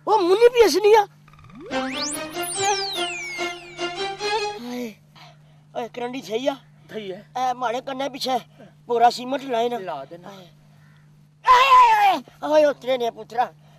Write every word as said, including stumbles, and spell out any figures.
ओ मुन्नी भी हसनिया हाय ओए करंडी छैया थई है ए मारे कन्ने पीछे पूरा सीमेंट लाए ना ला देना आए आए आए ओए उतरे ने पुत्रा